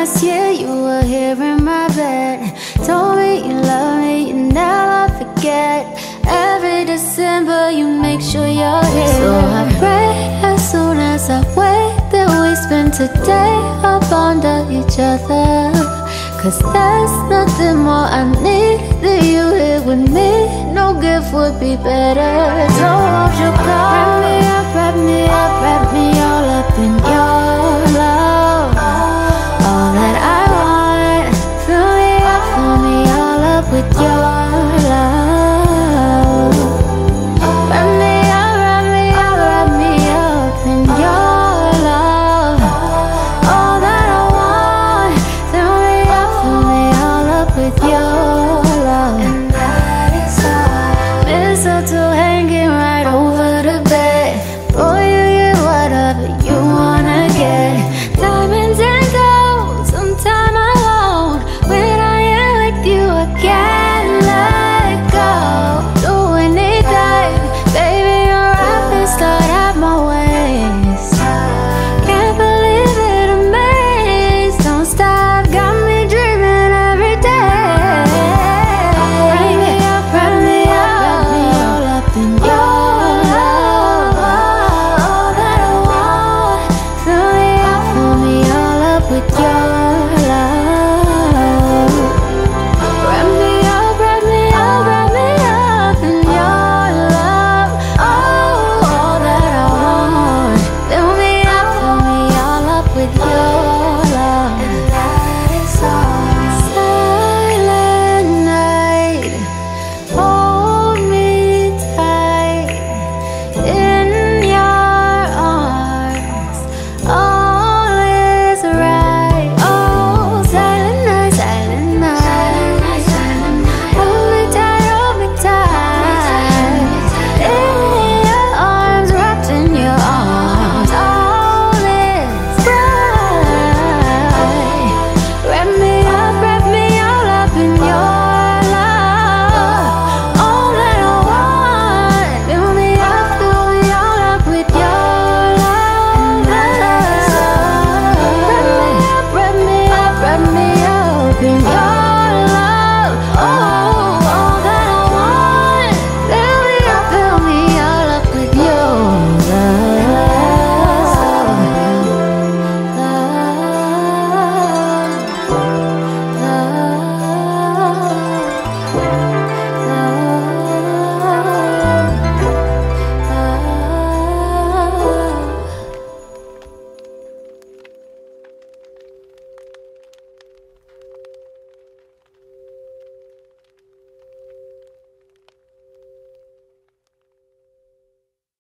last year you were here in my bed. Told me you love me, you never forget. Every December you make sure you're here. So I pray as soon as I wake that we spend today up under each other. Cause there's nothing more I need than you here with me. No gift would be better. So won't you come? Wrap me up, wrap me up, wrap me all up in your love. All that I want, fill me up all up with your